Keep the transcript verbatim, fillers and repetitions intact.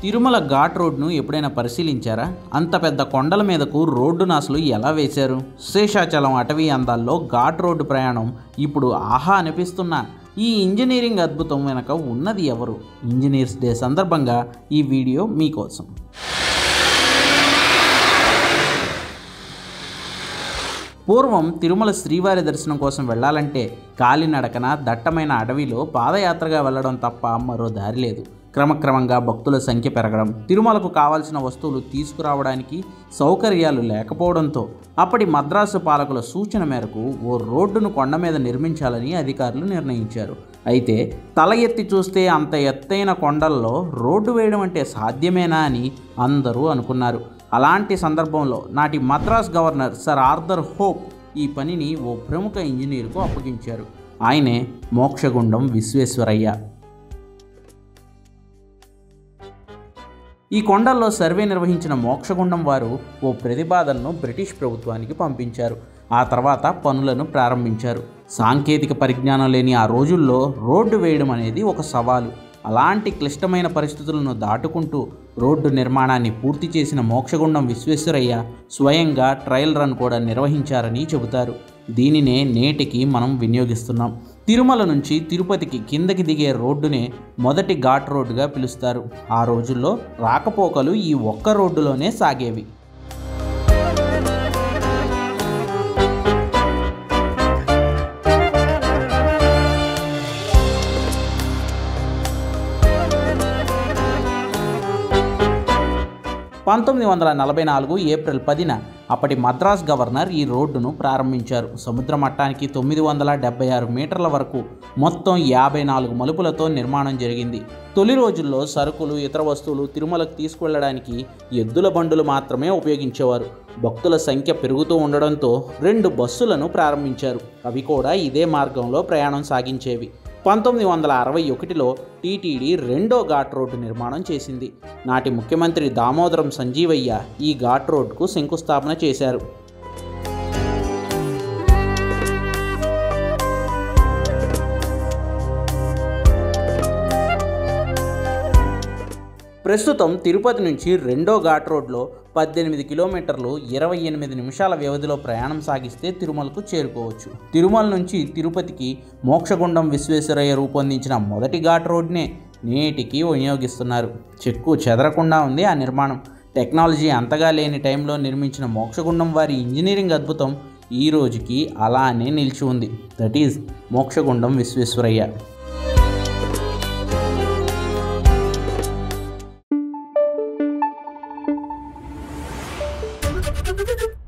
తిరుమల ఘాట్ రోడ్ను ఎప్పుడైనా పరిశీలించారా? అంత పెద్ద కొండల మీదకు రోడ్డును అసలు ఎలా వేశారు? శేషాచలం అటవీ అందాల్లో ఘాట్ రోడ్డు ప్రయాణం ఇప్పుడు ఆహా అనిపిస్తున్న ఈ ఇంజనీరింగ్ అద్భుతం వెనక ఉన్నది ఎవరు? ఇంజనీర్స్ డే సందర్భంగా ఈ వీడియో మీకోసం. పూర్వం తిరుమల శ్రీవారి దర్శనం కోసం వెళ్ళాలంటే కాలినడకన దట్టమైన అడవిలో పాదయాత్రగా వెళ్ళడం తప్ప మరో దారి లేదు. క్రమక్రమంగా భక్తుల సంఖ్య పెరగడం, తిరుమలకు కావాల్సిన వస్తువులు తీసుకురావడానికి సౌకర్యాలు లేకపోవడంతో అప్పటి మద్రాసు పాలకుల సూచన మేరకు ఓ రోడ్డును కొండ మీద నిర్మించాలని అధికారులు నిర్ణయించారు. అయితే తల ఎత్తి చూస్తే అంత ఎత్తైన కొండల్లో రోడ్డు వేయడం అంటే సాధ్యమేనా అని అందరూ అనుకున్నారు. అలాంటి సందర్భంలో నాటి Madras governor sir Arthur Hope ఈ పనిని ఓ ప్రముఖ ఇంజనీర్కు అప్పగించారు. ఆయనే మోక్షగుండం విశ్వేశ్వరయ్య. ఈ కొండల్లో సర్వే నిర్వహించిన మోక్షగుండం వారు ఓ ప్రతిపాదనను బ్రిటిష్ ప్రభుత్వానికి పంపించారు. ఆ తర్వాత పనులను ప్రారంభించారు. సాంకేతిక పరిజ్ఞానం లేని ఆ రోజుల్లో రోడ్డు వేయడం అనేది ఒక సవాలు. అలాంటి క్లిష్టమైన పరిస్థితులను దాటుకుంటూ రోడ్డు నిర్మాణాన్ని పూర్తి చేసిన మోక్షగుండం విశ్వేశ్వరయ్య స్వయంగా ట్రయల్ రన్ కూడా నిర్వహించారని చెబుతారు. దీనినే నేటికి మనం వినియోగిస్తున్నాం. తిరుమల నుంచి తిరుపతికి కిందకి దిగే రోడ్డునే మొదటి ఘాట్ రోడ్డుగా పిలుస్తారు. ఆ రోజుల్లో రాకపోకలు ఈ ఒక్క రోడ్డులోనే సాగేవి. పంతొమ్మిది వందల నలభై నాలుగు ఏప్రిల్ పదిన అప్పటి మద్రాస్ గవర్నర్ ఈ రోడ్డును ప్రారంభించారు. సముద్ర మట్టానికి తొమ్మిది వందల డెబ్బై ఆరు మీటర్ల వరకు మొత్తం యాభై నాలుగు మలుపులతో నిర్మాణం జరిగింది. తొలి రోజుల్లో సరుకులు, ఇతర వస్తువులు తిరుమలకు తీసుకువెళ్ళడానికి ఎద్దుల బండులు మాత్రమే ఉపయోగించేవారు. భక్తుల సంఖ్య పెరుగుతూ ఉండడంతో రెండు బస్సులను ప్రారంభించారు. అవి కూడా ఇదే మార్గంలో ప్రయాణం సాగించేవి. పంతొమ్మిది వందల అరవై ఒకటిలో టీటీడీ రెండో ఘాట్ రోడ్డు నిర్మాణం చేసింది. నాటి ముఖ్యమంత్రి దామోదరం సంజీవయ్య ఈ ఘాట్ రోడ్డుకు శంకుస్థాపన చేశారు. ప్రస్తుతం తిరుపతి నుంచి రెండో ఘాట్ రోడ్లో పద్దెనిమిది కిలోమీటర్లు ఇరవై ఎనిమిది నిమిషాల వ్యవధిలో ప్రయాణం సాగిస్తే తిరుమలకు చేరుకోవచ్చు. తిరుమల నుంచి తిరుపతికి మోక్షగుండం విశ్వేశ్వరయ్య రూపొందించిన మొదటి ఘాట్ రోడ్నే నేటికి వినియోగిస్తున్నారు. చెక్కు చెదరకుండా ఉంది ఆ నిర్మాణం. టెక్నాలజీ అంతగా లేని టైంలో నిర్మించిన మోక్షగుండం వారి ఇంజనీరింగ్ అద్భుతం ఈ రోజుకి అలానే నిలిచి ఉంది. That is Mokshagundam Visvesvaraya. Thank you.